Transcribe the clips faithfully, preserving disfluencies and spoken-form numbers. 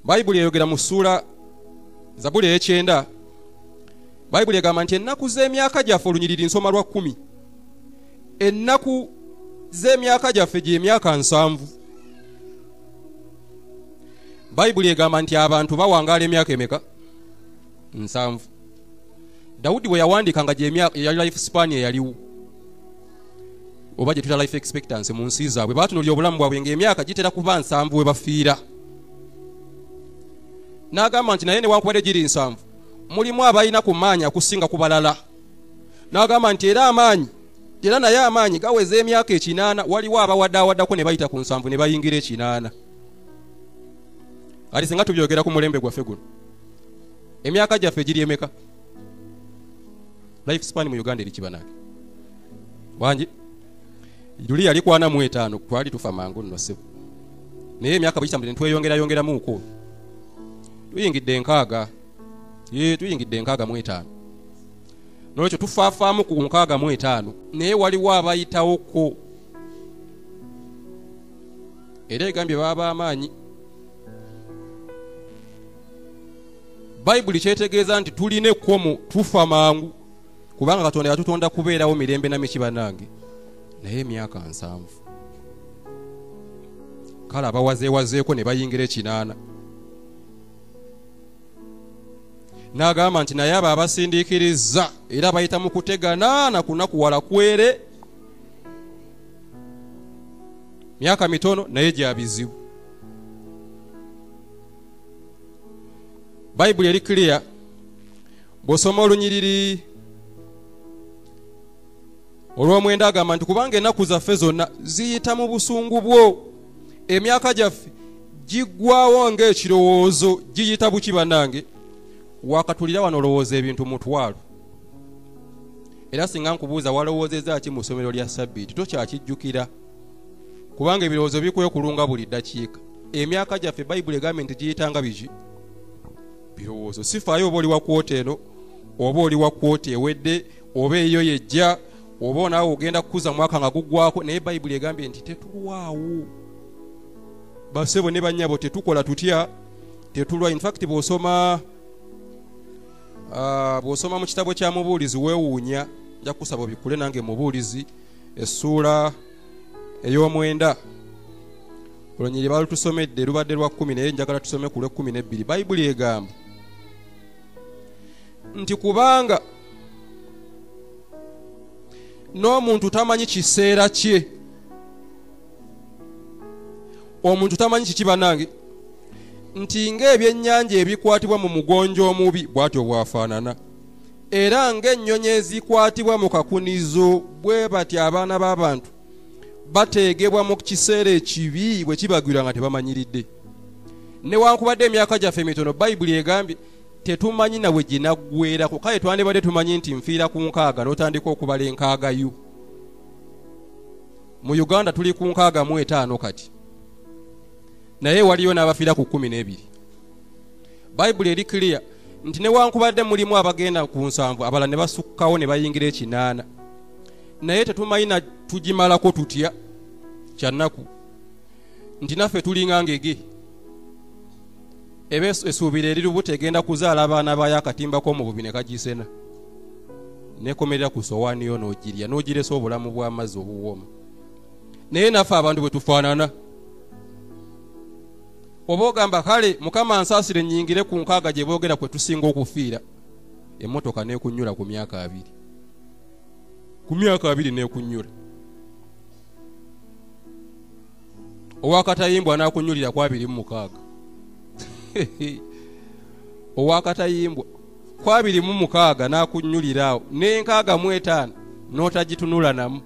Bayibuli eyogera mu ssuula Zabuli ekyenda. Bayibuli egamba nti ennaku z'emyaka gyaffe olunyiriri nsoma lwa kkumi. Ennaku z'emyaka gyaffe gye myaka nsanvu. Bayibuli egamba nti abantu bawangaala emyaka emeka? Nsanvu. Dawudi bwe yawandiika nga gye ya life span eyaliwo oba gye tuta life expectancy mu nsi zaabwe baatunuulira obulamu bwabwe ng'emyaka gitera kuba nsanvu we bafiira. N'agamba nti naye newankubadde giri nsanvu mulimu abalina ku maanyi akusinga ku balala. N'agamba nti era amaanyi era naye amaanyi gaweza emyaka ekinaana, waliwo abawadaawaddako ne bayita ku nsanvu ne bayingira ekinaana. Ati singa tubyogera ku mulembe gwaffe guno, emyaka gyaffe giri emeka? Life span mu Uganda eri kibanake wangi Juli yali kwana mu etaano, twali tufa mangu nno ssebo. Naye emyaka bwe kitambula tweyongera yongeramu uko. Tuyingidde nkaaga. Ye tuyingidde nkaaga mu etaano. Nolwekyo tufaafaamu ku nkaaga mu etaano. Naye waliwo abayitawo ko. Era egambye baba amaanyi. Bayibuli kyetegeeza nti tuline ekkomo tufa mangu. Kubanga Katonda yatutonda kubeerawo mirembe na mikiba nange. Naye emyaka nsanvu. Kale abawazeewazeeko ne bayingira ekinaana. N'agamba nti naye abo abasindiikiriza era bayita mu kutegana na kunakuwala kwere myaka mitono naye gya bizibu. Bayibuli eri clear. Bw'osoma olunyiriri olw'omwenda agamba nti kubanga ennaku zaffe zonna ziyita mu busungu bwo, emyaka gyaffe giggwawo ng'ekirowoozo giyita buki bannange? Wakatulira wano olowooza ebintu mutwalo. Era singa nkubuuza walowoozezza ki mu ssomero lya Ssabbiiti tokyakijjukira, kubanga ebirowoozo bikwekulunga buli ddakiika. Emyaka gyaffe Bayibuli egambye nti giyitanga biki? Birowoozo. Sifaayo oba oli wa kwota eno oba oli wa kwota ewedde oba eyo yejja oba naawe ogenda kukuza mwaka nga guggwako, naye Bayibuli egambye nti tetulwawo. Basebo ne bannyabo tetukola tutya? Tetulwa. In fact bw'osoma Uh, bw'osoma mu kitabo kya Mubuulizi weewuunya, nja kusaba obikule nange Mubuulizi essuula ey'omwenda. Olunyiri balutusomedde lubadde lwa kkumi naye njagala tusome ku lw'ekkumi n'ebbiri. Bayibuli egamba nti kubanga n'omuntu tamanyi kiseera kye, omuntu tamanyi kiki bannange, nti ng'ebyennyanja ebikwatibwa mu mugonjo omubi bw'atyo bwafaanana, era ng'ennyonyi ezikwatibwa mu kakunizo bwe bati abaana b'abantu bateegebwa mu kiseera ekibi bwe kibagwira nga tebamanyiridde. Newankubadde emyaka gyaffe mitono, Bayibuli egambye tetumanyi na bwe ginaggweerako. Kale twandibadde tumanyi nti nfiira ku nkaaga n'otandika okubala enkaagayo. Mu Uganda tuli ku nkaaga mu etaano kati, naye waliyo n'abafiira ku kkumi n'ebiri. Bayibuli eri clear nti newankubadde mulimu abagenda ku nsanvu abala ne basukkawo ne bayingira ekinaana, naye tetumanyi na tugimalako tutya kyannaku, nti naffe tulinga ngege ebe esuubira eri lubuto egenda kuzaala abaana bayo akatimbako mu bubi ne kagisena nekomerera ku sowaani yo n'ogirya n'ogiresa obulamu bw'amazzi obuwooma. Naye naffe abantu bwe tufaanana. Oba ogamba kale Mukama ansaasire nnyingire ku nkaaga gye boogera kwe tusinga okufiira, emmotoka neekunyula ku myaka abiri. Ku myaka abiri neekunyula. Owakatayimbwa n'akunyulira ku abiri mu mukaaga. Owakatayimbwa ku abiri mu mukaaga n'akunyuliraawo, n'enkaaga mu etaano n'otagitunula namu.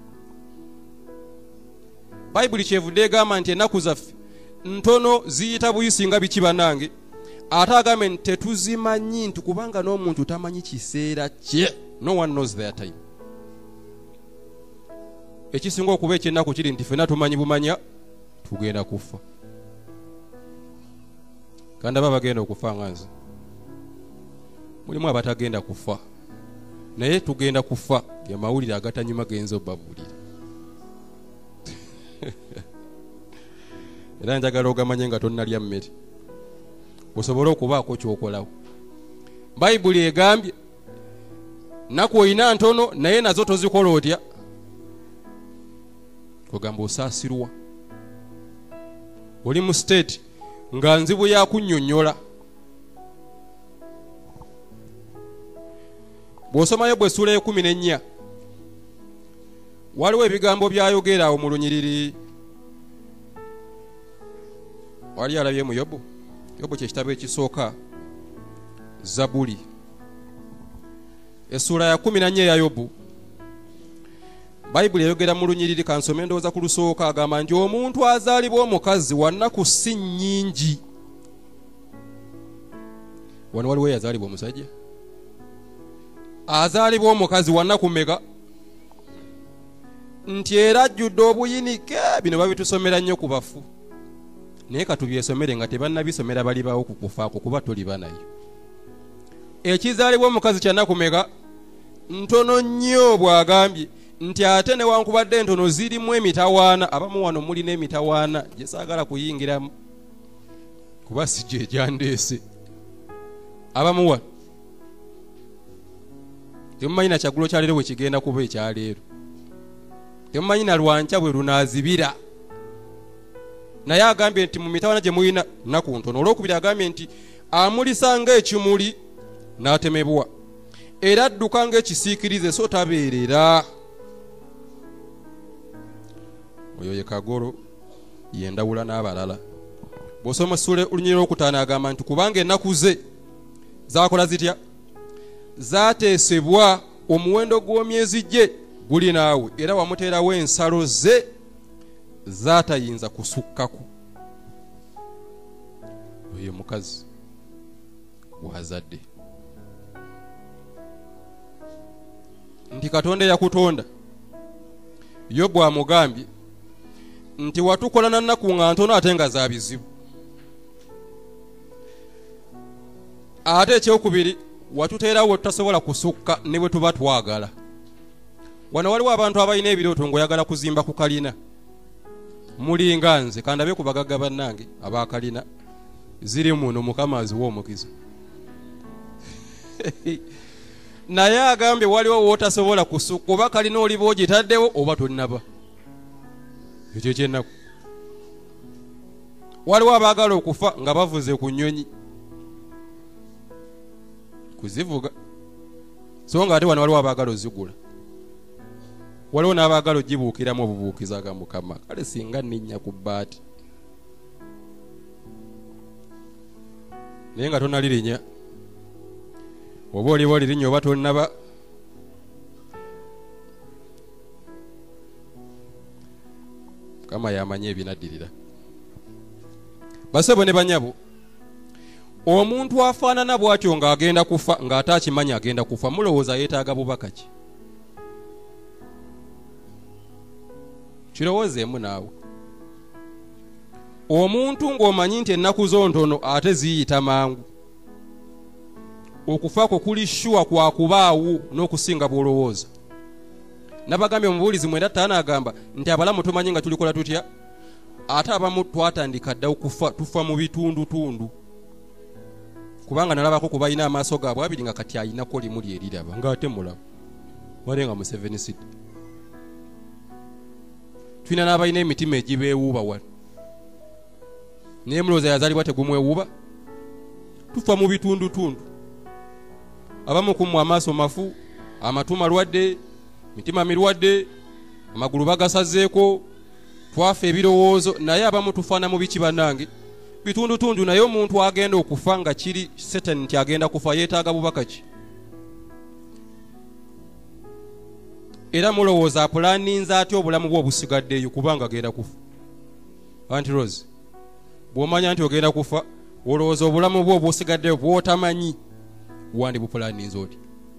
Bayibuli kyevudde egamba nti ennaku zaffe ntono ziyita buyisi nga biki bannange, ate agambe nti tetuzimanyi, nti kubanga n'omuntu tamanyi kiseera kye. No one knows their time. Ekisinga okuba ekyennaku kiri nti ffenna tumanyi bumanya tugenda kufa. Kandi aba bagenda okufa nga nze. Mulimu abatagenda kufa, naye tugenda kufa. Ge mawulire agatanyuma genza obbabuulira. Era njagala ogamanye nga tonnalya mmere. osobole okubaako kyokolawo. Bayibuli egambye naku oyina ntono naye nazo tozikola otya? Kugamba osaasirwa. Oli mu state nga nzibu ya kunnyonnyola. Bw'osomayo bwe ssuula ekumi n'ennya waliwo ebigambo byayogera awo mu lunyiriri. Wali alabye mu Yobu? Yobu kye kitabo ekisooka, Zabuli essuula ya kumi na nnya ya Yobu. Bayibuli eyogera mu lunyiriri, kansome ndowooza ku lusooka, agamba nti omuntu azaalibwa omukazi wa nnaku si nnyingi. Wano waliwo yazaalibwa omusajja? Azaalibwa omukazi wa nnaku mmeka? Nti era ajjudde obuyinike. Bino babitusomera nnyo ku bafu, naye katubyesomere nga tebannabisomera bali bawo ku kufaako, kuba tuli banayo. Ekizaalibwa omukazi kya nnaku mmeka? Ntono nnyo, bw'agambye nti ate newankubadde entono zirimu emitawaana. Abamu wano mulina emitawaana gye saagala kuyingiramu kuba si gye gyandeese. Abamu wano temumanyi na kyagulo kya leero bwe kigenda kuba ekyaleero, temumanyi na lwanca bwe lunaazibira. Naye agambye nti mu mitawaana gye mulina nnaku ntono. Olwokubiri agambye nti amulisa ng'ekimuli n'atemebwa, era adduka ng'ekisiikirize so tabeerera. Oyo ye kagolo, yendawula n'abalala. Bw'osoma ssuula olunyiriri olwokutaano agamba nti kubanga ennaku ze zaakola zitya? Zaateesebwa, omuwendo gw'omyezi gye guli naawe, era wamuteerawo ensalo ze zaatayinza kusukkako. Oyo mukazi bw'azadde. Nti Katonda yakutonda. Yobu amugambye nti watukola na nnaku nga ntono ate nga za bizibu. Ate ekyokubiri, watuteerawo tutasobola kusukka ne bwe tuba twagala. Wano waliwo abantu abalina ebirooto ng'oyagala kuzimba ku kalina. Mulinga nze, kandabe ku bagagga bannange abaakalina ziri muno, Mukama aziwa omukizo. Naye agambye waliwo wootasobola kusukka, oba kalina oliba ogitaddewo oba tonnaba. Ekyo kyennaku. Waliwo abaagala okufa nga bavuze ku nnyonyi kuzivuga, so nga ate wano waliwo abaagala ozigula. Waliwo n'abaagala ogibuukiramu obubuukiza ga Mukama. Kale singa nninnya ku bbaati naye nga tonalirinya, oba oliba olirinya oba tonnaba. Mukama yamanye ebinaddirira. Basebo ne banyabo, omuntu afaanana bw'atyo ng'agenda kufa ng'ate akimanyi agenda kufa, mulowooza yeetaaga bubaka ki? Kirowoozeemu naawe. Omuntu ng'omanyi nti ennaku zo ntono ate ziyita mangu, okufaako kuli shuwa kwa kubaawo n'okusinga bw'olowooza. Nabagambye mu buwulizi mwenda ttaano agamba nti abalamu tumanyi nga tulikola tutya, ate abamu twatandika dda okufa, tufa mu bitundutundu. Kubanga nalabako ku balina amaaso gaabwe abiri nga kati ayinako limu lyeriraba ng'ate mulamu wale nga mu seven seed. Tulina n'abalina emitima egibeewuuba wano, naye mulowooza yazaalibwa tegumwewuuba? Tufa mu bitundutundu. Abamu kumu amaaso mafu, amatu malwadde, mitima mirwadde, amagulu bagasazeeko, twafa ebirowoozo. Naye abamu tufaana mu biki bannange? Bitundutundu. Naye omuntu agenda okufa nga kiri Satan nti agenda kufa, yeetaaga bubaka ki? Era mulowooza apulaninza atya obulamu bwe obusigaddeyo kubanga agenda kufa? Anti Rose, bw'omanya nti ogenda kufa, olowooza obulamu bwe obusigaddeyo bw'otamanyi wandi bupulaninza oti?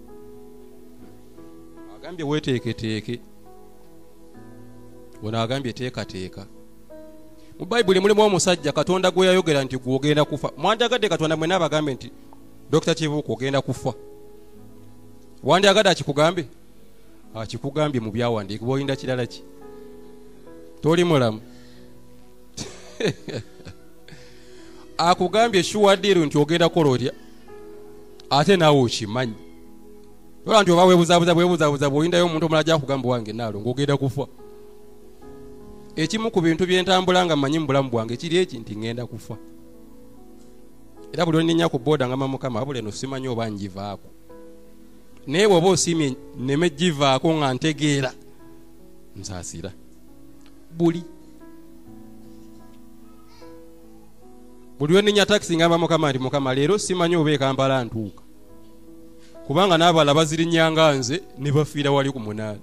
Agambye weeteeketeeke, wano agambye teekateeka. Mu Bayibuli mulimu omusajja Katonda gwe yayogera nti gw'ogenda kufa. Mwanjagadde Katonda mwenna abagambe nti Dokita Kibuuka ogenda kufa? Wandyagadde akikugambe? Akikugambye mu byawandiikibwa, oyinda kirala ki? Toli mulamu. akugambye sure deal nti ogenda kola otya ate naawe okimanyi ola nti oba weebuzabuza bwebuzabuza bw'oyindayo omuntu omulala gyakugamba wange naalo ng'ogenda kufa. Ekimu ku bintu byentambula nga mmanyi mu bulamu bwange kiri eki nti ngenda kufa. Era buli oninnya ku booda ngamba Mukama wabula eno simanyi oba ngivaako. Naye bw'oba osiimye nneme givaako nga ntegeera nsaasira buli buli oninnya takisi ngamba Mukama nti Mukama leero simanyi oba e Kampala ntuuka kubanga n'abala bazirinnyanga nze ne bafiira wali ku munaana.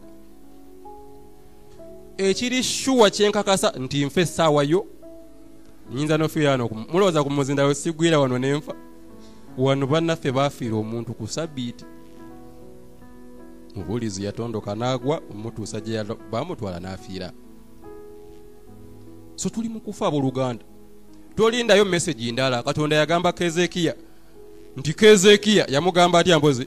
Ekiri shuwa kyenkakasa nti nfe essaawa yo nyinza n'ofiira wano mulowooza ku muzinda we sigwira wano n'enfa wano bannaffe baafiira omuntu ku sabbiiti mubulizi yatondoka n'agwa omutuusa gye baamutwala n'afiira. So tuli mu kufa abooluganda. Tolindayo message ndala. Katonda yagamba Kezekiya nti Kezekiya yamugamba atya mbozi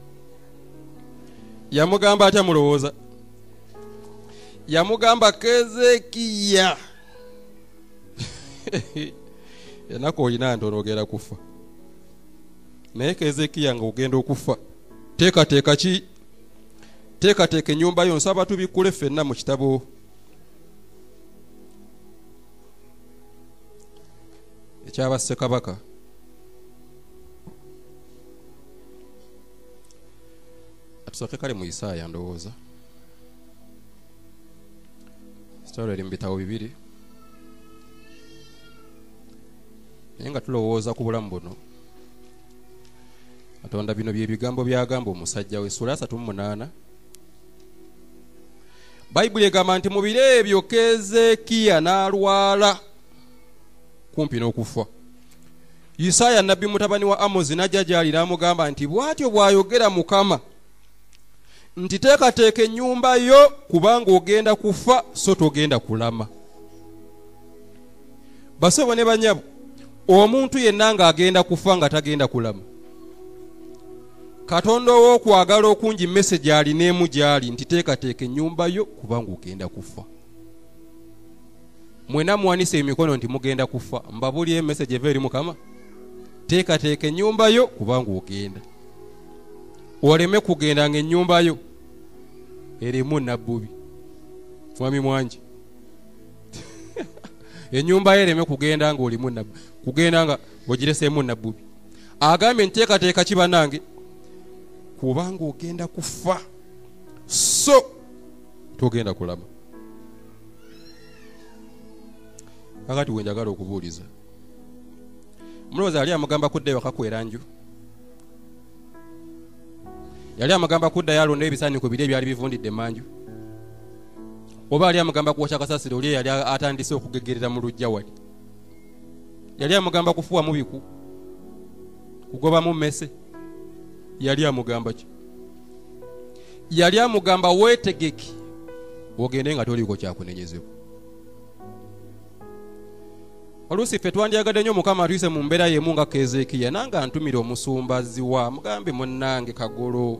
yamugamba atya mulowooza yamugamba Kezekiya enako olina ntono ogenda kufa. Naye Kezekiya nga ogenda okufa teekateeka ki teekateeka ennyumba yo nsaba tubikule ffenna mu kitabo ekyaba Ssekabaka atusooke kale mu Isaaya ndowooza sitolo eri mu bitabo bibiri naye nga tulowooza ku bulamu buno Katonda bino bye bigambo byagamba omusajja we sura asatu mu munaana. Bayibuli egamba nti mu biro ebyo Kezekiya n'alwala kumpi n'okufa. Isaaya nabbi mutabani wa Amozi n'ajja gy'ali n'amugamba nti bw'atyo bw'ayogera Mukama nti teekateeka ennyumba yo kubanga ogenda kufa so togenda kulama. Basebo ne banyabo omuntu yenna ng'agenda kufa nga tagenda kulama. Katonda w'okwagala okungi message alineemu gy'ali nti teekateeka ennyumba yo kubanga ogenda kufa. Mwena muwanise emikono nti mugenda kufa mbabulye message eva eri Mukama teekateeka ennyumba yo kubanga ogenda. Oleme kugenda nga ennyumba yo erimu nabbubi. Mwami mwangi ennyumba yo ereme kugenda nga olimu nabbubi kugenda nga ogireseemu nabbubi. Agambye nteekateeka ki bannange kubanga ogenda kufa so togenda kulama. Kakati we njagala okubuuliza mulowooza yali amugamba kuddayo wakakwera nju? Yali amugamba kuddayo alonda ebisaaniko biri ebyali bivundidde manju? Oba yali amugamba kwokya kasasiro oli yali atandise okugegerera mu lujja wali? Yali amugamba kufuwamu biku kugobamu mmese? Yali amugamba ki? Yali amugamba weetegeke ogende nga toliko kyakunenyezebwa. Oluusi ffe twandyagadde nnyo Mukama atuyise mu mbeera y'emu nga Kezekiya nange antumira omusumbazi wa mugambe munnange Kagolo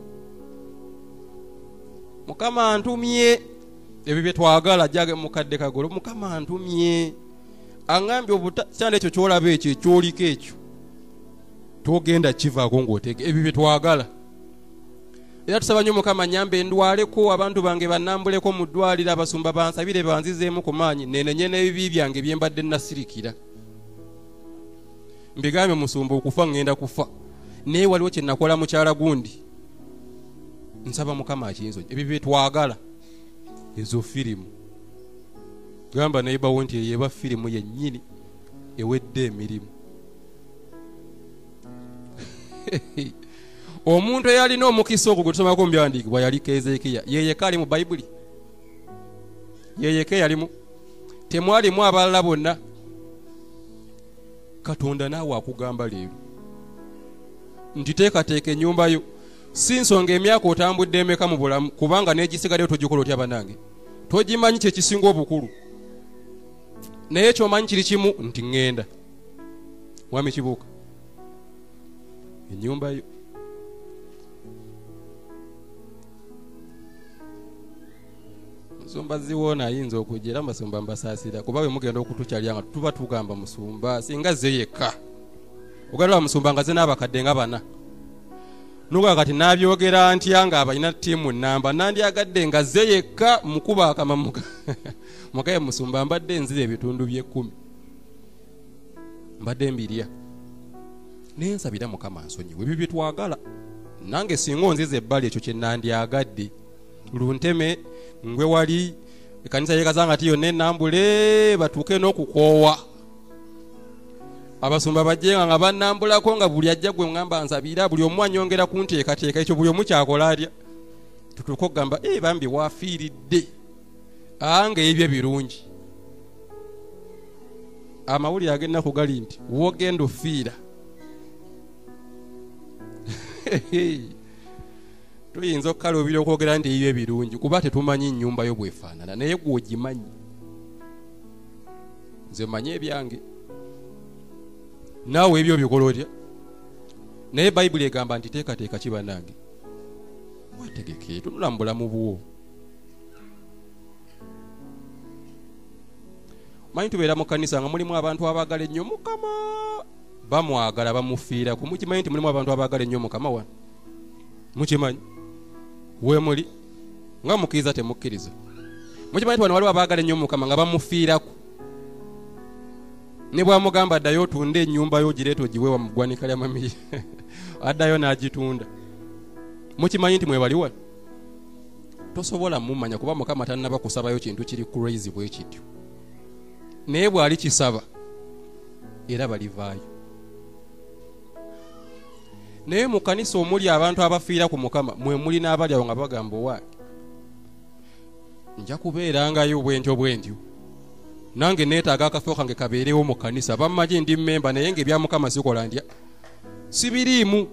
Mukama antumye ebyo bye twagala jjage mukadde Kagolo Mukama antumye angambye obutakyanda ekyo kyolaba ekyo ekyoliko ekyo togenda kivaako ng'otege ebyo bye twagala. Era tusaba nnyo Mukama nyambe ndwaleko abantu bange bannambuleko mu ddwaliro abasumba bansabire banzizeemu ku maanyi nenenye n'ebibi byange bye mbadde nasirikira. Mbigambe musumba okufa ngenda kufa naye waliwo kye nakola mukyala gundi nsaba Mukama akiyinza ebyo bye twagala ezo firimu gamba nayibawo nti eyeba firimu yennyini ewedde emirimu. Omuntu eyalina omukisa ogwo gwe tusomako mu byawandiikibwa yali Kezekiya. Yeyeka ali mu Bayibuli? Yeyeka yalimu? Temwalimu abalala bonna? Katonda naawe akugamba leero nti teekateeka ennyumba yo. Si nsonga emyaka otambudde emeka mu bulamu kubanga n'egisigaddeyo togikola otya bannange? Togimanyi kye kisinga obukulu. Naye ky'omanyi kiri kimu nti ŋŋenda. Mwami Kibuuka ennyumba yo musumba ziwona ayinza okujja era musumba mbasaasira kuba bwe mugenda okutukyalya nga tuba tugamba musumba singa ze yekka ogenda musumba nga ze n'abakadde nga bana nuga kati nabyogera ntya nga abalina ttiimu namba nandyagadde nga ze yekka mukuba akamamuka mukaye musumba mbadde nzira ebitundu by'ekkumi mbadde mbirya nensabira mukama nsonyiwe ebyo bye twagala nange singa onziza ebbali ekyo kye nandyagadde lunteme ngwe wali ekanisa yekazanga ti yonna enambule batuuke n'okukoowa abasumba bajjenga nga bannambulako nga buli ajja gwe ngamba nsabira buli omu anyongera kunteekateeka ekyo buli omu kyakola atya tutuuka okugamba e bambi waafiiridde anga ebyo birungi amawulire ag'ennaku gali nti wogenda ofiira tuyinza okukalubira okwogera nti ebyo ebirungi kuba tetumanyi nnyumba yo bwefaanana naye gwe ogimanyi nze manyi ebyange naawe ebyo bikola otya naye bayibuli egamba nti teekateeka kiba nange wetegeke tunula mu bulamu bwo manyi tubeera mu kkanisa nga mulimu abantu abaagala ennyo mukama bamwagala bamufiiraku mukimanyi nti mulimu abantu abaagala ennyo mukama wano mukimanyi we muli nga mukkiriza temukkiriza mukimanyi nti wano waliwo abaagala ennyo mukama nga bamufiiraku ne bwamugamba addayo otunda ennyumba yo gireeta ogiwewa mu ggwanika lya mamiri addayo n'agitunda mukimanyi nti mwebali wano tosobola mumanya kuba mukama tannaba kusabayo kintu kiri crazy bwe kityo naye bw'ali kisaba era balivaayo naye mu kanisa omuli abantu abafiira ku mukama mwe muli n'abali awo nga bagamba owange nja kubeerangayo bwentyo bwentyo nange neetaaga akafo kange kabeerewo mu kanisa bammanyi ndi mmemba naye ng'ebya mukama sikola ndya sibiriimu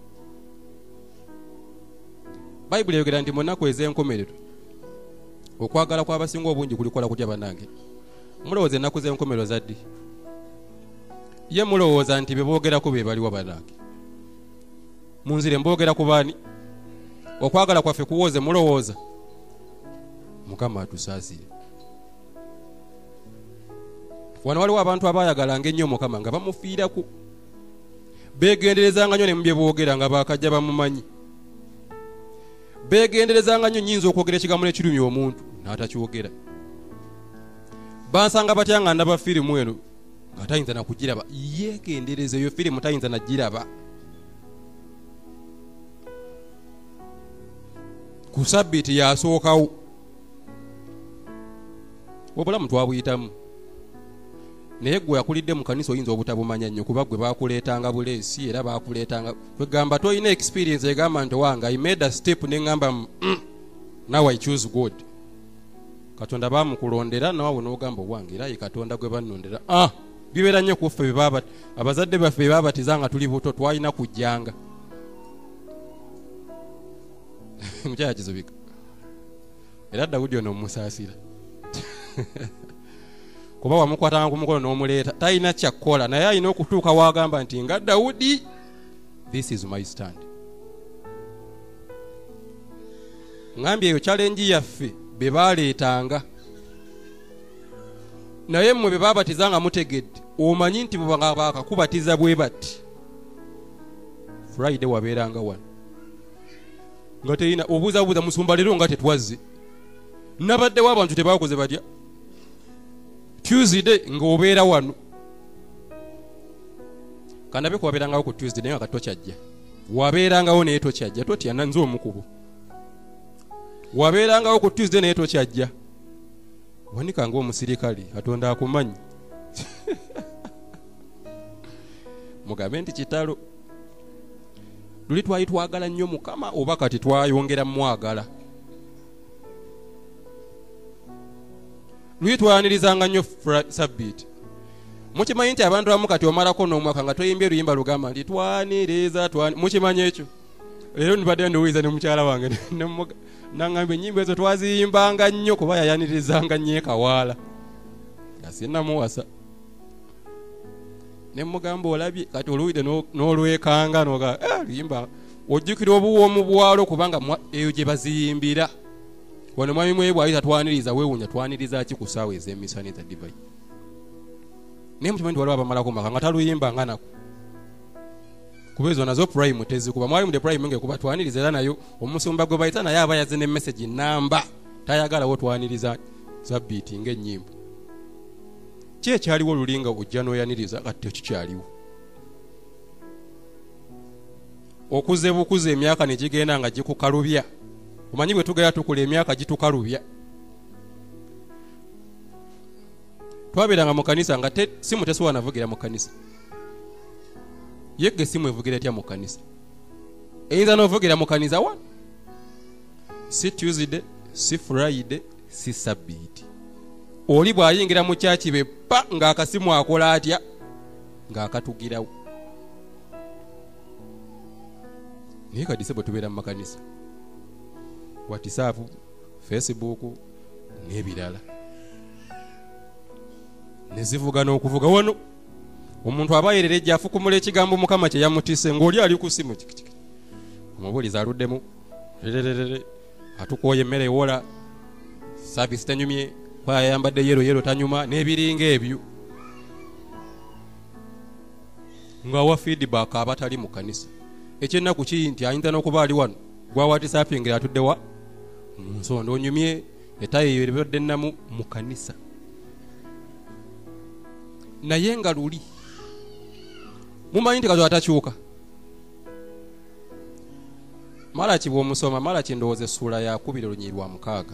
bayibuli eyogera nti mu nnaku ez'enkomerero okwagala kw'abasinga obungi kulikola kutya bannange mulowooza ennaku z'enkomerero zaddi ye mulowooza nti be boogerako be baliwo bannange munzire mboogera ku baani okwagala kwaffe kuwooze mulowooza mukama atusaasire wano waliwo abantu abaayagalanga ennyo mukama nga bamufiiraku beegenderezanga nnyo ne mu bye boogera nga baakajja bamumanyi beegenderezanga nnyo nnyinza okwogera ekigambo n'ekirumya omuntu n'atakyogera bansanga batya nga ndaba firimu eno nga tayinza na kugiraba yeegendereza eyo firimu tayinza na giraba ku sabbiiti yasookawo obulamu twabuyitamu naye gwe yakulidde mu kanisa oyinza obutabumanya nnyo kuba gwe baakuleetanga buleesi era baakuleetanga kwegamba toyina experience egamba nti wange I made a step neŋŋamba mm, now I choose God katonda baamukulondera nawe n'ogamba owange era ye katonda gwe bannondera ah bibeera nnyo kuffe bebaba abazadde baffe bebabatiza nga tuli buto twalina kujjanga mukyala kizubika era Dawudi ono mumusaasira kuba wamukwatanga ku mukono n'omuleeta talina kyakkola naye alina okutuuka wagamba nti nga Dawudi this is my stand ngambye eyo challenge yaffe be baaleetanga naye mmwe be babatiza nga mutegedde omanyi nti bwe bakakubatiza bwe bati Friday wabeeranga wano nga teyina obuuzabuuza musumba leero nga tetwazze nabaddewo abantu tebakoze batya Tuesday ng'obeera wano kandabe kuwabeerangawo ku Tuesday naye nga tokyajja wabeerangawo naye tokyajja totya nanze omukubo wabeerangawo ku Tuesday naye tokyajja wanika ng'omusirikale Katonda akumanyi mugambe nti kitalo luli twali twagala nnyo mukama oba kati twayongera mwagala luli twanirizanga nnyo sabbiiti mukimanyi nti abantu abamu kati omalako n'omwaka nga toyimbye oluyimba lugamba nti twaniriza mukimanyi ekyo leero nibadde ndowooza ne mukyala wange naŋŋambye ennyimba ezo twaziyimbanga nnyo kuba yayanirizanga nnyo ekawaala nga sinnamuwasa ne mugamba olabye kati oluwide n'olwekanga noga luyimba ojjukira obuwoomu bwalo kubanga eyo gye baziyimbira wano mwami mwe bwayita twaniriza weewunya twaniriza ki ku ssaawa ez'emisana eza divine naye mukimanyi waliwo abamalako maka nga taluyimba nga nako kuba ezo nazo prime tezikuba mwali mu the prime ngekuba twaniriza era nayo omusumba gwe bayita naye aba yazze ne message namba tayagalawo twaniriza zabbiiti ng'ennyimba ki ekyaliwo olulinga ojja n'oyaniriza kati tekikyaliwo okuze bukuze emyaka ne gigenda nga gikukalubya omanyi bwe tugera tukula emyaka gitukalubya twabeeranga mu kanisa nga simu tesobola navugira mu kanisa yegge simu evugira etya mu kanisa eyinza n'ovugira mu kanisa wa si Tuesday si Friday si Sabbiiti oli bw'ayingira mu kyaki be pa ng'akasimu akola atya ng'akatugirawo naye kadise bwe tubeera mu makanisa WhatsApp Facebook n'ebirala ne zivuga n'okuvuga wano omuntu aba yerereja afukumula ekigambo Mukama kye yamutise ng'oli ali ku simu kikiki omubuliza aluddemu rererere atukooye emmere ewola service tanyumye kwaya yambadde yero yero tanyuma n'ebiringa ebyo ng'awa feedback abatali mu kanisa ekyennaku ki nti ayinza n'okuba ali wano gwa WhatsAppingira atudde wa nsonda onyumye etayi eyo ebadde nnamu mu kanisa naye nga luli mumanyi nti kazo atakyuka Malaki bw'omusoma Malaki ndowooza essula yakubira olunyiri lwa mukaaga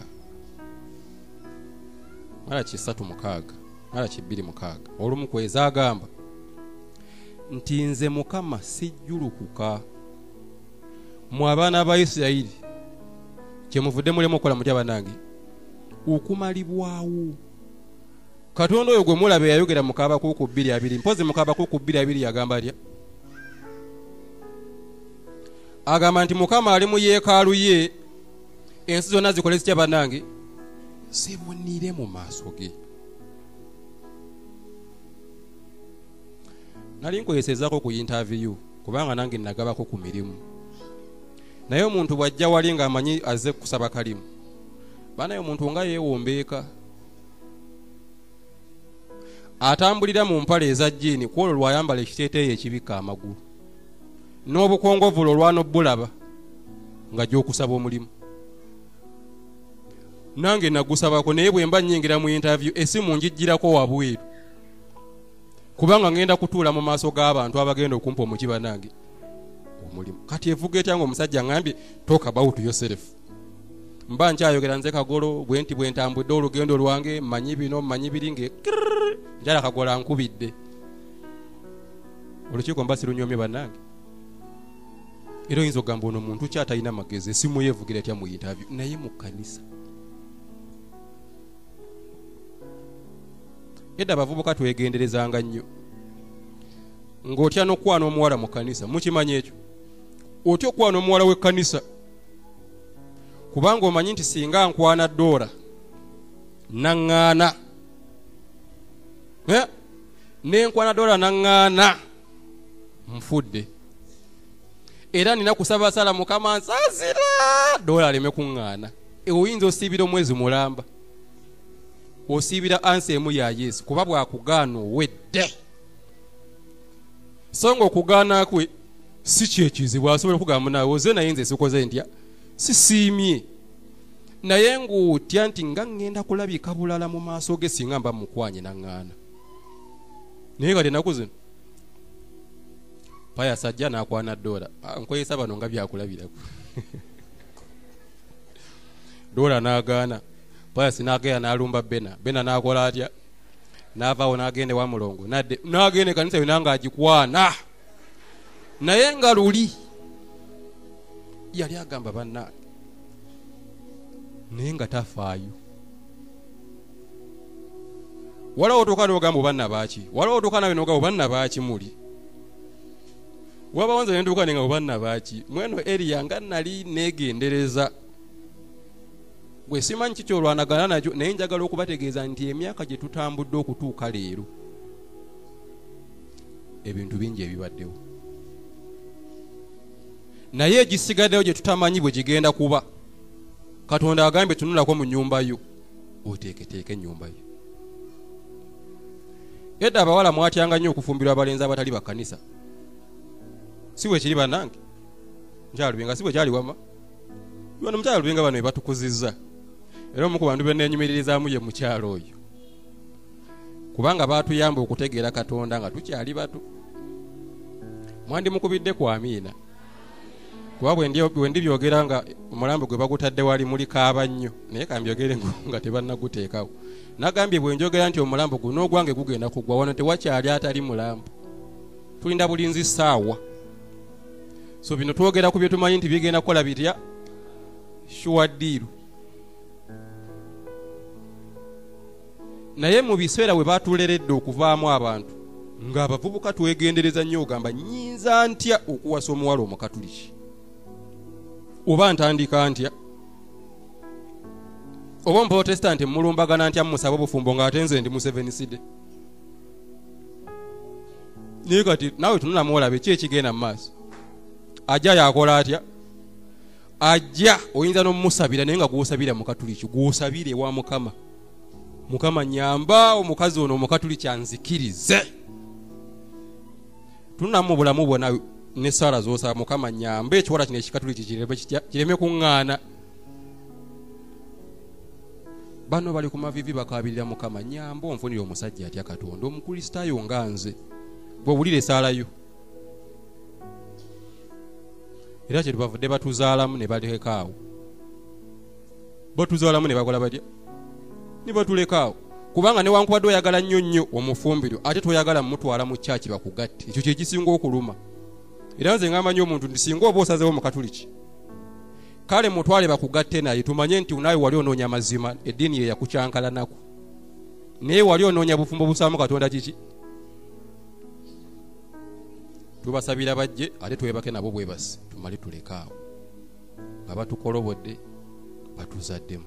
Malaki ssatu mukaaga Malaki bbiri mukaaga olumu kweza agamba nti nze Mukama sijjulukuka mu abaana ba Isirayiri kyemuvudde mulemu okukola mutya banange okumalibwawo Katonda oyo gwe mulaba yayogera mu Kaabakuuku bbiri abiri mpozi mu Kaabakuuku bbiri abiri yagamba atya agamba nti Mukama ali mu yeekaalu ye ensi zonna zikole zitya banange zibonire mu maaso ge nali nkoyesezaako ku interview kubanga nange nagabako ku mirimu naye omuntu bw'ajja wali ng'amanyi azze kusaba kalimu banaye omuntu nga yeewombeeka atambulira mu mpale eza jjiini kwolwo lwayambala ekiteeteeyo ekibikka amagulu n'obukongovulo olwana obbulaba nga gy'okusaba omulimu nange nagusabako naye bwe mba nnyingira mu interview esimu njijjirako wabweru kubanga ngenda kutuula mu maaso g'abantu abagenda okumpa omukiba nange omulimu kati evuga etya ng'omusajja ngambye talk about yourself mba nkyayogera nze Kagolo bwe nti bwe ntambudde olugendo lwange mmanyi bino mmanyi biringe njala Kagola nkubidde olukiiko mba sirunyomye bannange era oyinza okugamba ono omuntu kyatalina magezi esimu ye evugira etya mu interview naye mu kanisa edda abavubuka twegenderezanga nnyo ng'otya n'okwana omuwala mu kanisa mukimanyi ekyo otya okwana omuwala w'ekkanisa kubanga omanyi nti singa nkwana ddoola naŋŋaana n'enkwana ddoola naŋŋaana nfudde era nina kusaba sala Mukama nsaasira ddoola aleme kuŋŋaana oyinza osiibira omwezi mulamba osiibira ansi emu ya Yesu kuba bwakugaana owedde so nga okugaana kwe si kyekizibu asobola okugamba naawe oze naye nze sikoze ntya sisiimye naye ng'otya nti nga ŋŋenda kulabika bulala mu maaso ge singa mba mukwanye naŋŋaana naye nga tenaku zino paya sajja n'akwana ddoola nkweyesa bano nga byakulabirako ddoola n'agaana paya sinagenda n'alumba Bena Bena n'akola atya n'avaawo n'agende wa mulongo nadde n'agende kanisa yonna ng'agikwana naye nga luli yali agamba banna naye nga tafaayo walawo otuuka n'ogamba banna baaki walawo otuuka nawe n'ogamba banna baaki muli wabawo nze ne ntuuka nga banna baaki mweno Eriya nga nali neegendereza gwe simanyi kiki olwanagana nakyo naye njagala okubategeeza nti emyaka gye tutambudde okutuuka leero ebintu bingi ebibaddewo naye egisigaddewo gye tutamanyi bwe gigenda kuba Katonda agambye tunulako mu nnyumba yo oteeketeeke ennyumba yo. Edda abawala mwatyanga nnyo okufumbirwa abalenzi abatali bakkanisa. Si bwe kiri bannange Nkyalubinga si bwe kyali wama bano Mukyalubinga bano ebatukuzizza era omu ku bantu be neenyumirizaamu ye mukyalo oyo kubanga baatuyamba okutegeera Katonda nga tukyali bato. Mwandi mukubidde ku amiina kuba bwe ndi byogera nga omulambo gwe bagutadde wali muli kaaba nnyo naye kambyogere nga tebannaguteekawo. Nagambye bwe njogera nti omulambo guno ogwange gugenda kugwa wano tewakyali atali mulambo. Tulinda bulinzi ssaawa. So bino twogera ku bye tumanyi nti bigenda kukola bitya shuwaddiiru. Naye mu biseera bwe baatuleredde okuvaamu abantu ng'abavubuka twegendereza nnyo ogamba nnyinza ntya okuwasa omuwala Omukatuliki oba ntandika ntya oba Omuprotestanti mulumbagana ntya mumusaba obufumbo ng'ate nze ndi mu seven side. Naye kati naawe tunula muwalabe ki ekigenda mu maaso. Ajja yakola atya? Ajja oyinza n'omusabira naye nga gw'osabira Mukatuliki gw'osabire wa Mukama. Mukama nyamba omukazi ono Omukatuliki anzikirize. Tunamu bulamu bwonna ne Sara z'osaba Mukama nyamba ekiwala kino ekikatuliki kireme kuŋŋaana. Bano bali ku mavivi bakabirira Mukama nyamba onfunire omusajja atya Katonda omukristaayo nga nze bw'owulira essaala yo. Era kye tubavudde batuzaalamu ne balekaawo. Batuzaalamu ne bakola batya? Ne batulekaawo. Kubanga newankubadde oyagala nnyo nnyo omufumbiro ate toyagala mutwala mu kyaki bakugatte. Ekyo kye kisinga okuluma. Era nze ngamba nnyo omuntu nti singa oba osazeewo Mukatuliki kale mutwale bakugatte naye tumanye nti naawe wali onoonya mazima eddiini ye yakucyankalanako. Naye wali onoonya bufumbo busaamu Katonda kiki? Tubasabira bajje ate twebake nabo bwebasi tumale tulekaawo nga batukolobodde batuzaddemu.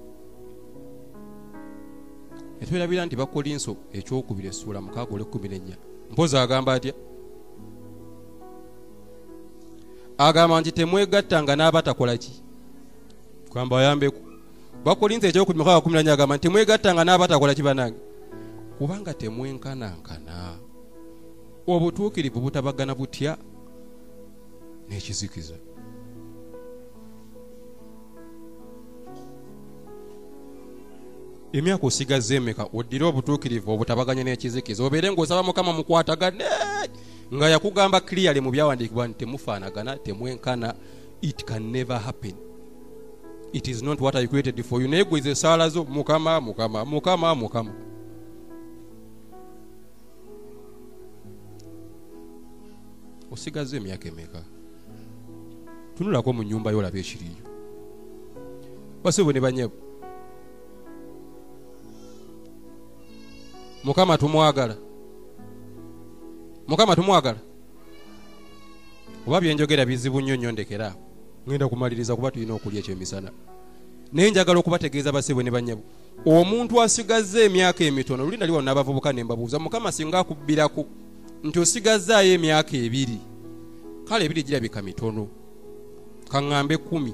Etwerabira nti Bakolinso ekyokubiri essuula mukaaga olw'ekkumi n'ennya mpozi agamba atya? Agamba nti temwegattanga n'abatakola ki? Kwamba ayambeku. Bakolinso ekyokubiri mukaaga kumi na nnya agamba nti temwegattanga n'abatakola ki bannange? Kubanga temwenkanankana. Obutuukirivu butabagana butya n'ekizikiza. Emyaka osigaze emeka oddire obutuukirivu obutabaganye n'ekizikiza obeere ng'osaba Mukama mukwatagane nga yakugamba clearly mu byawandiikibwa nti temufaanagana temwenkana. It can never happen. It is not what I created for you. Naye gwe essaala zo Mukama Mukama Mukama Mukama. Osigaze emyaka emeka? Tunulako mu nnyumba yo olabe ekiriyo. Basibo ne banyabo. Mukama tumwagala. Mukama tumwagala. Oba byenjogera bizibu nnyo nnyo ndekera. Ngenda kumaliriza kuba tulina okulya ekyemisana. Naye njagala okubategeeza basibo ne banyabo. Omuntu asigaze emyaka emitono luli nali wano n'abavubuka ne mbabuuza Mukama singa akubbirako nti osigazzaayo emyaka ebiri kale ebiri girabika mitono kaŋŋambe kkumi.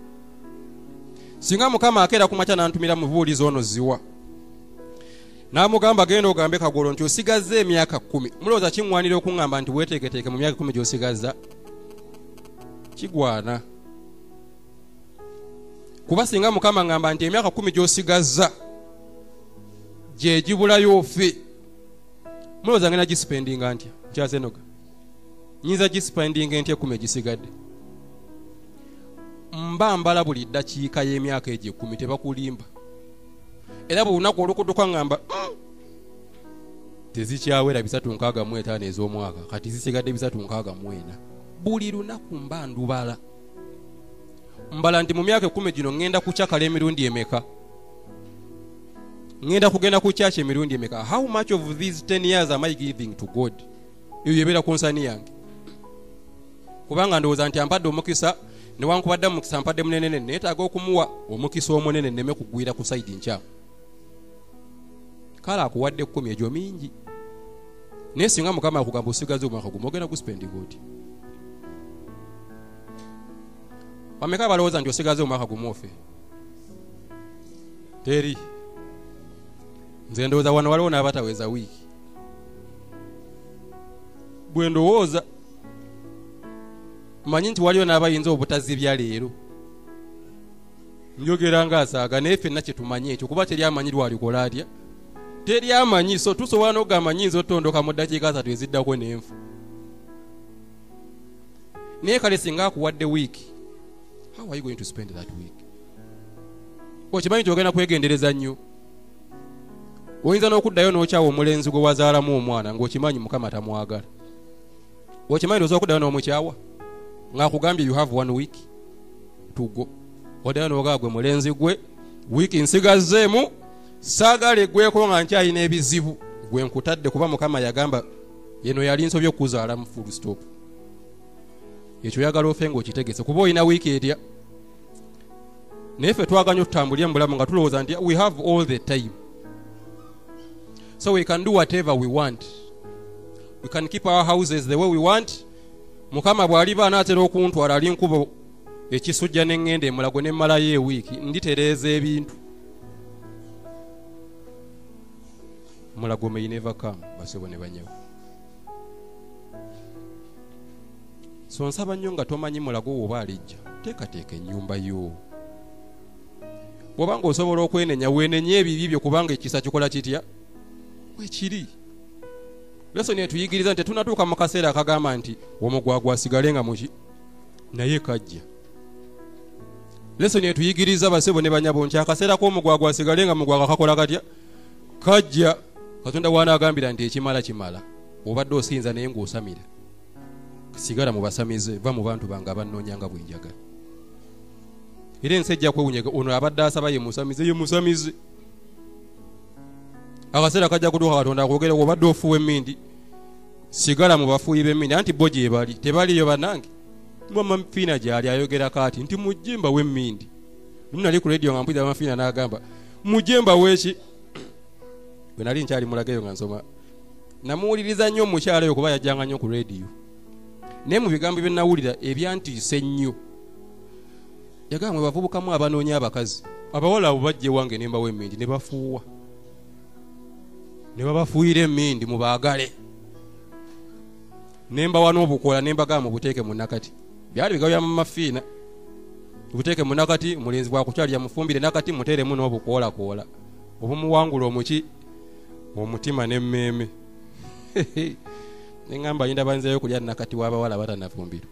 Singa Mukama akeera ku makya n'antumira mu buulizi ono ziwa n'amugamba genda ogambe Kagolo nti osigazza emyaka kkumi mulowooza kiŋŋwanira okuŋŋamba nti weeteeketeeke mu myaka kkumi gy'osigazza? Kigwana. Kuba singa Mukama ŋŋamba nti emyaka kkumi gy'osigazza gye gibulayo ofe mulowooza ngenda gisipendinga ntya? Nkyasenoga nyinza gisipendinga ntya ekkumi egisigadde? Mba mbala buli ddakiika y'emyaka egyo ekkumi tebakulimba. Era bwe lunaku olukutuka ŋŋamba tezikyawera bisatu nkaaga mu etaano ez'omwaka kati zisigadde bisatu nkaaga mu ena. Buli lunaku mba ndubala. Mbala nti mu myaka ekkumi gino ŋŋenda kukyakala emirundi emeka? Ŋŋenda kugenda ku kyaki emirundi emeka? How much of these ten years am I giving to God? Eyo yebeera konsani yange. Kubanga ndowooza nti ampadde omukisa newankubadde omukisa ampadde munene neetaaga okumuwa omukisa omunene nneme kugwira ku sayidi nkyamu. Kale akuwadde ekkumi egyo mingi. Naye singa Mukama akugamba osigaze omwaka gumu ogenda gusipendinga oti? Bameka balowooza nti osigaze omwaka gumu ofe? teri nze ndowooza wano waliwo n'abataweza wiiki bwe ndowooza manyi nti waliwo n'abayinza obutazibya leero njogera ngaasaaga naye ffenna kye tumanyi ekyo kuba teri amanyi lwalikola atya teri amanyi so tusobola n'okugamba nyinza otondoka mu ddakiika asatu eziddako n'enfu naye kale singa akuwadde wiiki how are you going to spend that week okimanyi nti ogenda kwegendereza nnyo oyinza n'okuddayo n'okyawa omulenzi gwe wazaalamu omwana ng'okimanyi mukama tamwagala okimanyi osobola okuddayo n'omukyawa ng'akugambye you have one week to go oddayo n'ogaa gwe mulenzi gwe wiiki nsigazzeemu saagala eggweko nga nkyalina ebizibu gwe nkutadde kuba mukama yagamba yeno yali nsobye okuzaalamu full stop ekyo yagala ofe ng'okitegese kuba olina wiiki etya naye ffe twaganya otutambulira mu bulamu nga tulowooza nti we have all the time so we can do whatever we want we can keep our houses the way we want mukama bw'aliba anaatera okuntwala ali nkubo ekisujja n'eŋŋenda emulago ne mmalayo ewiiki nditereeza ebintu mulago may never come basebo ne banyawo so nsaba nnyo nga tomanyi mulago wo oba alijja teekateeka ennyumba yo bw'oba ng'osobola okwenenya weenenye ebibi byo kubanga ekisa kikola kitya wekiri lesoni etuyigiriza nti tunatuuka mu kaseera akagamba nti omugwagwa asigale nga muki naye kajja lesoni etuyigiriza basebo ne banyabo nti akaseera k'omugwagwa asigale nga mugwagwa kakola katya kajja katonda wanaagambira nti ekimala kimala obadde osinza naye ng'osamira sigala mu basamize va mu bantu bange abannoonyanga bwenjagala era ensi ejja kwewunyega ono abadde asaba ye musamize ye musamize akaseera kajja kutuuka katonda akwogere obadde ofuuwa emmindi sigala mu bafuuyi b'emmindi anti bo gye bali tebaliyo bannange mamafiina gyali ayogerako ati nti mujje mbawe emmindi lumu nali ku radio nga mpulira amafiina n'agamba mujje mbawe ki bwe nali nkyali mulagayo nga nsoma namuwuliriza nnyo omukyala oyo kuba yajjanga nnyo ku radio naye mu bigambo bye nawulira ebyantiise nnyo yagamba mwe bavubukamu abanoonya abakazi abawala abo bajja ewange ne mbawa emmindi ne bafuuwa ne babafuuyira emmindi mubaagale ne mbawa n'obukola ne mbagamba mubuteeke mu nakati byali bigabo bya mamafiina buteeke mu nakati omulenzi bwakukyalira mufumbire nakati muteeremu n'obukoolakoola obumuwangula omuki omutima n'emmeeme ne ngamba yinda banzeeyo kulya nakati w'abawala batanafumbirwa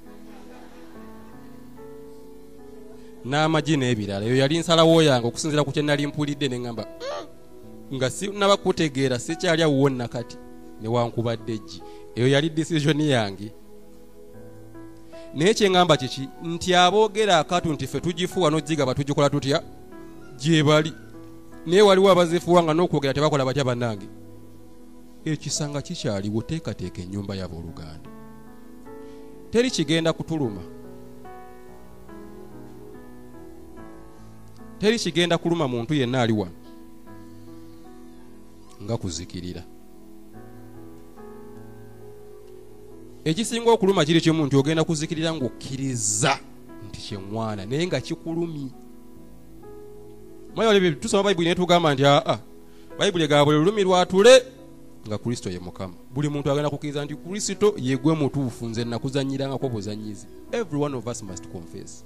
n'amagi n'ebirala eyo yali nsalawo yange okusinziira ku kye nali mpulidde ne ngamba nga sinabakutegeera sikyali awo nakati ne wankubadde eggi eyo yali decision yange naye kye ngamba kiki nti aboogera akatu nti ffe tugifuwa n'ogigaba tugikola tutya gye bali naye waliwo abazifuwa nga n'okwogera tebakola batya bannange ekisanga kikyaliwo teekateeka ennyumba y'abooluganda teri kigenda kutuluma teri kigenda kuluma muntu yenna ali wano nga kuzikirira ekisinga okuluma kiri kimu nti ogenda kuzikirira ng'okkiriza nti kyeŋŋwana naye nga kikulumi mwayo tusoma bayibuli ne tugamba nti aa bayibuli egamba buli lulumi lwatule nga Kristo ye Mukama buli muntu agenda kukkiriza nti Kristo ye gwe mutuufu nze nakuzanyirangako buzanyizi every one of us must confess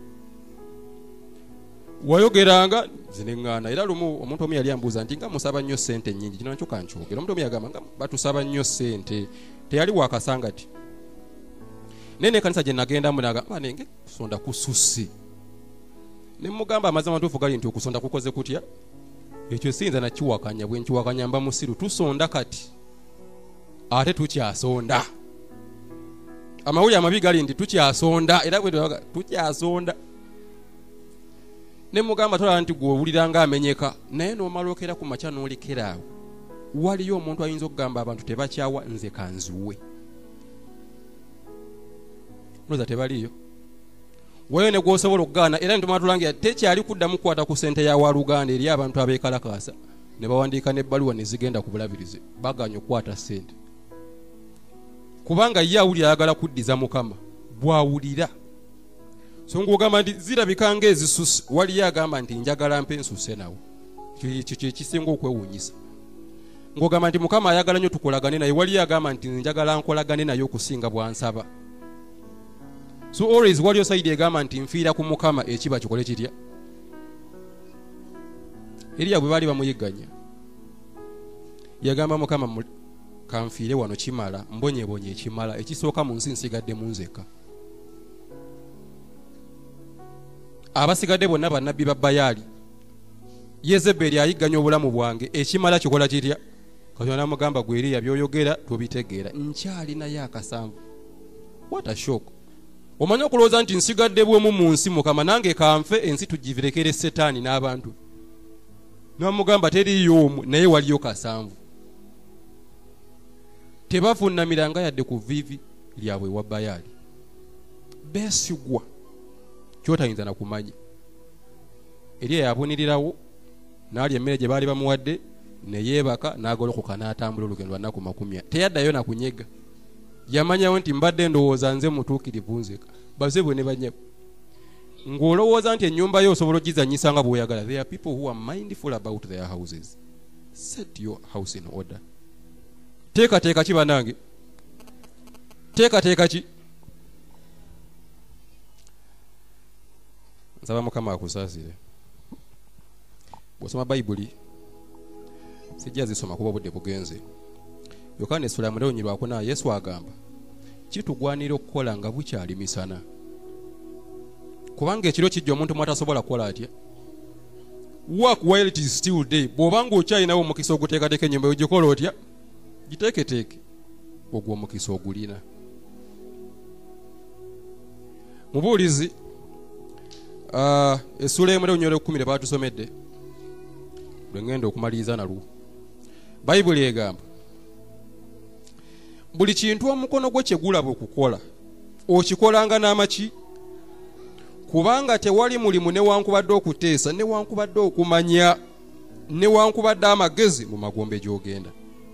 wayogeranga zineŋŋaana era lumu omuntu omu yali ambuuza nti nga musaba nnyo ssente nnyingi kino nakyo kankyogera omuntu omu yagamba nga batusaba nnyo ssente teyali wakasanga ti naye n'ekkanisa gye nagendamu nagamba nenge kusonda kususse ne mugamba amazima matuufu gali nti okusonda kukoze kutya ekyo siyinza nakiwakanya bwe nkiwakanya mba musiru tusonda kati ate tukyasonda amawulire amabi gali nti tukyasonda era bwe tukyasonda ne mugamba tolaba nti gw'owulira ng'amenyeka naye n'omala okera ku makya n'olekera awo waliyo omuntu ayinza okugamba abantu tebakyawa nze kanzuwe noza tebaliyo wayo ne gw'osobola okugaana era nitumala tulangira tekyali kuddamu kukwata ku ssente ya waluganda eri abantu abeekalakaasa ne bawandiika n'ebbaluwa ne zigenda ku bulabirizi baganya okukwata ssente kubanga ye awulira ayagala kuddiza Mukama bw'awulira so ng'ogamba nti zirabika ng'ezisusse waliyo agamba nti njagala mpe nsuse nawo kye kisinga okwewuunyisa. Ng'ogamba nti Mukama ayagala nnyo tukolagane naye, wali agamba nti njagala nkolagane naye okusinga bwansaba. So always waliyo sayidi egamba nti nfiira ku Mukama ekiba kikole kitya. Eriya bwe baali bamuyigganya yagamba Mukama kanfiire wano kimala, mbonyebonye ekimala, ekisooka mu nsi nsigadde mu nzeka. Abasigadde bonna bannabbi ba Bayaali, Yezeberi ayigganya obulamu bwange, ekimala kikola kitya? Katonda n'amugamba gwe Eriya by'oyogera tobitegeera, nkyali naye akasanvu. What a shock. Omanya okulowooza nti nsigadde bwemu mu nsi Mukama nange kanfe ensi tugivirekere Setaani n'abantu. N'amugamba teriyo omu naye waliyo kasanvu. Tebavuunamiranga yadde ku vivi lyabwe wa Bayaali. Beesigwa kyotayinza na kumanya. Eriya yabunirirawo n'alya emmere gye baali bamuwadde ne yeebaka n'agolokoka n'atambula olugendo lwa nnaku makumi. Teyaddayo na kunyega. Yamanyawo nti mbadde ndowooza nze mutuukirivu nzeka. Bazebwe ne banyabo. Ng'olowooza nti ennyumba yo osobola ogizanyisa nga bw'oyagala. There are people who are mindful about their houses. Set your house in order. Teeka teeka ki banange? Teeka teeka ki? Nsaba Mukama akusaasire. Bw'osoma Bayibuli sijja zisoma kuba budde bugenze. Yokaana essula mu lunyirwa kuna Yesu agamba kitugwanira okukola nga bukyali misana. Kubanga ekiro kijja omuntu mwatasobola kukola atya. Work while it is still day. Bw'obanga okyalinawo omukisa oguteekateeka ennyumba ogikola otya? Giteeketeeke ogwo omukisa ogulina. Mubuulizi uh, essula emu lunyirwa ekkumi batusomedde lwe ngenda okumaliriza nalwo. Bayibuli egamba buli kintu omukono gwe kyegulaba okukola okikolanga n'amaki, kubanga tewali mulimu newankubadde okuteesa newankubadde okumanya newankubadde amagezi mu magombe gy'ogenda.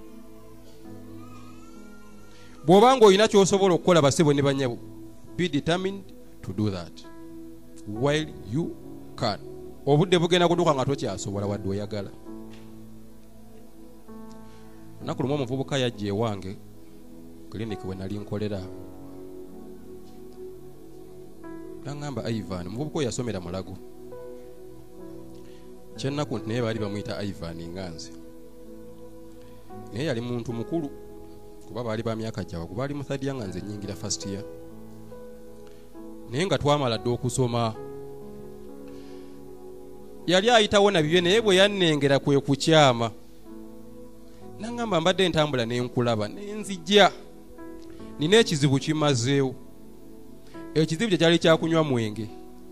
Bw'obanga olina ky'osobola okukola basebo ne banyabo, be determined to do that while you can. Obudde bugenda kutuuka nga tokyasobola wadde oyagala. Lunaku lumu omuvubuka yajja ewange klinik we nali nkolera. Nangamba Ivan, muvubuka oyo yasomera Mulago. Kyennaku nti naye baali bamuyita Ivan Nganzi. Naye yali muntu mukulu kuba baali ba myaka gyawa, kuba ali mu third year nga nze nnyingira first year. Naye nga twamala dde okusoma yali ayitawo na bibye, naye bwe yannengera kwe kukyama. Nangamba mbadde ntambula ne nkulaba ne nzijja. Nina ekizibu kimazeewo. Ekizibu kye kyali kyakunywa mwenge.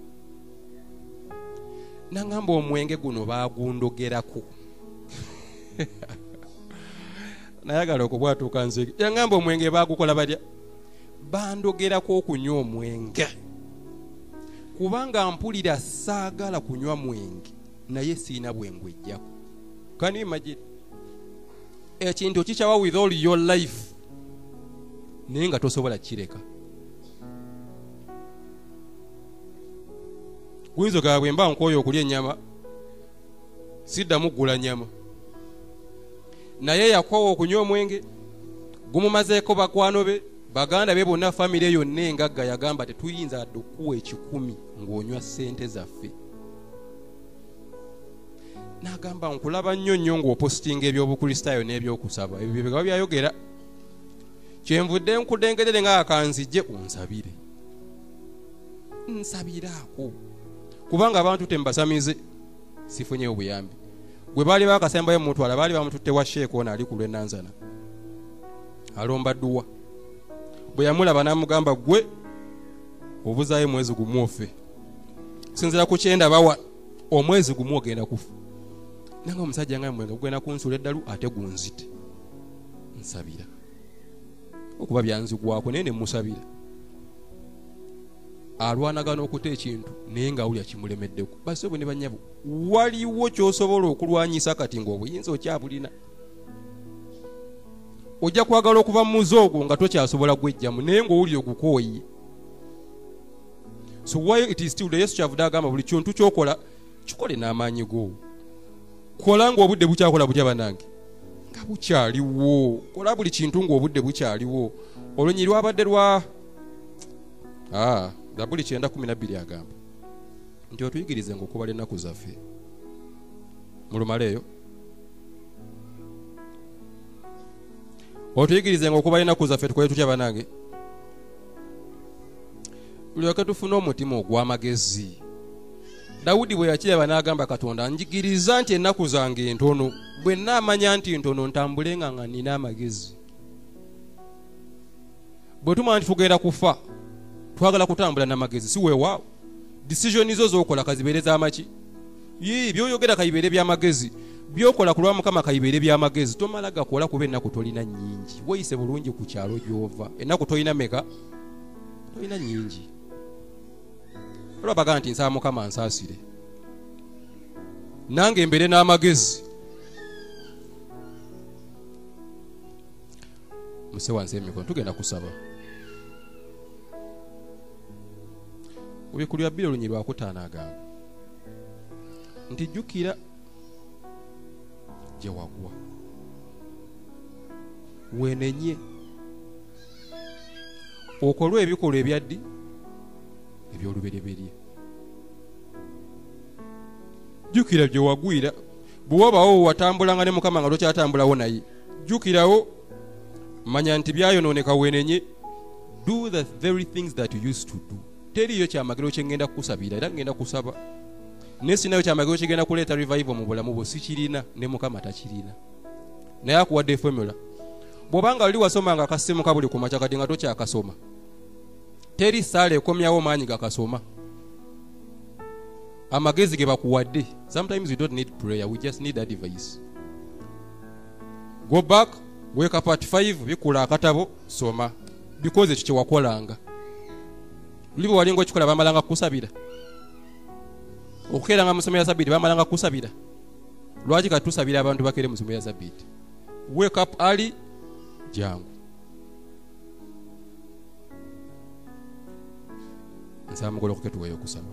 Nangamba omwenge guno baagundogerako. Nayagala okubwatuuka nze. Yangamba omwenge baagukola batya? Bandogerako okunywa omwenge. Kubanga mpulira saagala kunywa mwenge naye siina bwengwejjako. Can you imagine? Ekintu kikyawa with all your life naye nga tosobola kireka. Guyinza ogamba bwe mba nkooye okulya ennyama siddamu ggula nyama, naye yakoowa okunywa omwenge gumumazeeko bakwano be baganda be bonna famire yonna engagga. Yagamba tetuyinza adde okuwa ekikumi ng'onywa ssente zaffe. N'agamba nkulaba nnyo nnyo ng'opositinga ebyobukristaayo n'ebyokusaba. Ebyo bye bigaba byayogera. Kyenvudde nkudengerere ng'akanzijje onsabire. Nsabiraako. Kubanga abantu tembasamize sifunyeyo buyambi. Gwe baali bakasembayo mutwala baali bamututte wa sheeko ono ali ku lw'ennanzana. Alomba dduwa. Bwe yamulaba n'amugamba gwe obuzaayo mwezi gumu ofe. Sinzira ku kyenda bawa omwezi gumu ogenda kufa. Nanga omusajja nga mwenga gugenda kunsula eddalu ate gunzite. Nsabira. Okuba byanzigwako naye ne musabira. Alwanagana okuta ekintu naye nga awulya kimulemeddeko. Basebo ne banyabo, waliwo ky'osobola okulwanyisa kati ng'obuyinza okyabulina. Ojja kwagala okuva mu muzoogo nga tokyasobola gwejjamu naye ng'owulira ogukooyi. So while it is still, Yesu kyavudde agamba buli kintu ky'okola kikole n'amaanyi go. kola ng'obudde bukyakola butya bannange nga bukyaliwo kola buli kintu ng'obudde bukyaliwo olunyi lwabadde lwa ah Zabuli kyenda kumi na bbiri agamba nti otuyigirize ng'okubala ennaku zaffe mulumaleeyo otuyigirize ng'okubala ennaku zaffe tukole tutya bannange tulyoke tufune omutima ogw'amagezi. Dawudi bwe yakiraba n'agamba Katonda njigiriza nti ennaku zange ntono bwe nnaamanya nti ntono ntambule nga nga nina amagezi. Bwe tumanya nti tugenda kufa twagala kutambula n'amagezi si weewaawo decision zo z'okola kazibeereza amaki yii by'oyogera kayibeere by'amagezi by'okola ku lwa Mukama kayibeere by'amagezi tomala gakola kuba ennaku tolina nnyingi weeyise bulungi ku kyalo gy'ova ennaku tolina meka tolina nnyingi olwabaga nti nsaba Mukama ansaasire nange embeere n'amagezi muse wansi emikono tugenda kusaba Ubikulu ya bbiri olunyi lwakutaano agamba nti jjukira gye wagwa weenenye okolwa ebikolwa ebyaddi ebyolubereberye. Jjukira gye wagwira bwe wabaawo watambulanga ne Mukama nga tokyatambulawo naye jjukirawo manya nti byayonooneka weenenye do the very things that you used to do. Teriyo kyamagero kye ngenda kukusabira era ngenda kusaba nesi nayo kyamagero kigenda kuleeta revival mu bulamu bwo sikirina ne Mukama takirina naye akuwadde formula bw'obanga oli wasomanga akasimu kabuli ku makya kati nga tokyakasoma teri ssaala ekomyawo maanyi gakasoma amagezi ge bakuwadde. Sometimes you don't need prayer, we just need advice. Go back wake up at five bikula akatabo soma because ekyo kye wakolanga libo walingo ekikola bamalanga kusabira okukeeranga mu ssomero ya Sabbiiti bamalanga kusabira lwaki kati tusabira abantu bakere mu ssomero ya Sabbiiti. Wake up early jangu nsaba mugolo kuketuweyo okusaba.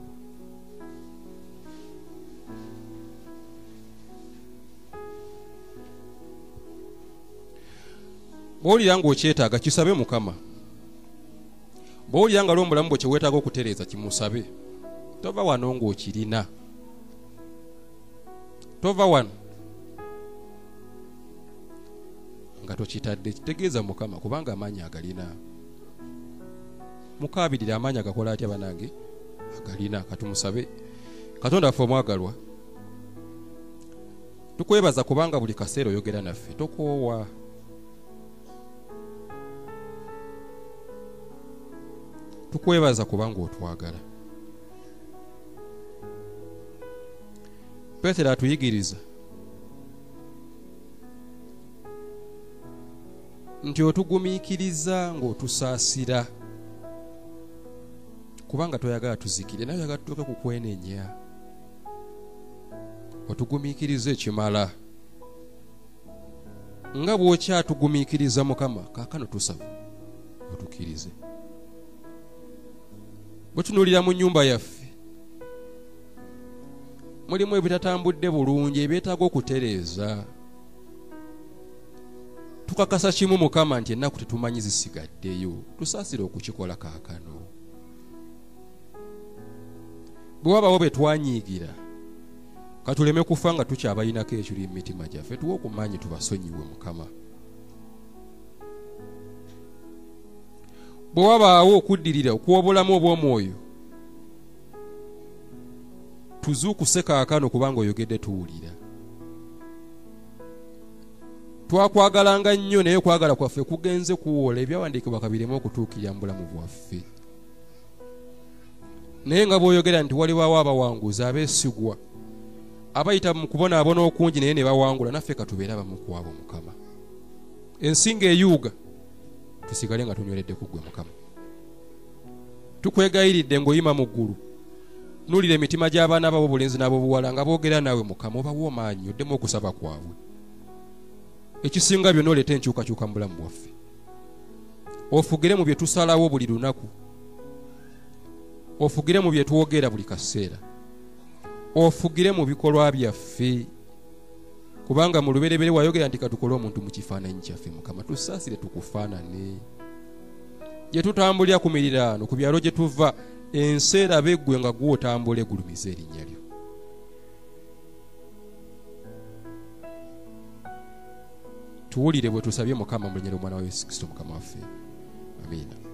Bw'olira ng'okyetaaga kisabe Mukama. Bw'olira nga l'omulamu bwe kye weetaaga okutereeza kimusabe. Tova wano ng'okirina. Tova wano nga tokitadde kitegeeza Mukama kubanga amaanyi agalina. Mukaabirira amaanyi agakola atya banange agalina katumusabe. Katonda ffe omwagalwa tukwebaza kubanga buli kaseera oyogera naffe tokoowa. Tukwebaza kubanga otwagala. Petero atuyigiriza nti otugumiikiriza ng'otusaasira kubanga toyagala tuzikire naye oyagala tutuuke ku kwenenya. Otugumiikiriza ekimala nga bw'okyatugumiikiriza Mukama kaakano tusaba otukkirize. Bwe tunuulira mu nnyumba yaffe mulimu ebitatambudde bulungi ebyetaaga okutereeza. Tukakasa kimu Mukama nti ennaku tetumanyi zisigaddeyo tusaasire okukikola kaakano. Bwe wabaawo be twanyiigira katuleme kufa nga tukyabayinako ekiri mu mitima gyaffe tuwe okumanyi tubasonyiwe Mukama. Bwe wabaawo okuddirira okuwobulamu obw'omwoyo tuzuukuse kaakano kubanga oyogedde tuwulira. Twakwagalanga nnyo naye okwagala kwaffe kugenze kuwola ebyawandiikibwa kabiremu okutuukirira mu bulamu bwaffe. Naye nga bw'oyogera nti walibaawo abawanguzi abeesigwa abayita mu kubonaabona okungi naye ne bawangula naffe katubeere abamu ku abo Mukama. Ensinga eyuuga tusigale nga tunyweredde ku ggwe Mukama. Tukwegayiridde ng'oyima mu ggulu nuulira emitima gy'abaana babo bulenzi n'ab'obuwala nga boogera naawe Mukama obawa amaanyi oddemu okusaba kwabwe. Ekisinga byonna oleeta enkyukakyuka mu bulamu bwaffe. Ofugire mu bye tusalawo buli lunaku. Ofugire mu bye twogera buli kaseera. Ofugire mu bikolwa byaffe kubanga mu luberebere wayogera nti katukole omuntu mu kifaananyi kyaffe Mukama tusaasire tukufaanane. Gye tutambulira ku miriraano ku byalo gye tuva ensi erabe ggwe nga gwe otambula egulumiza erinnya lyo. Tuwulire bwe tusabye Mukama mu linnya ly'Omwana wa Yesu Kristo Mukama waffe. Amiina.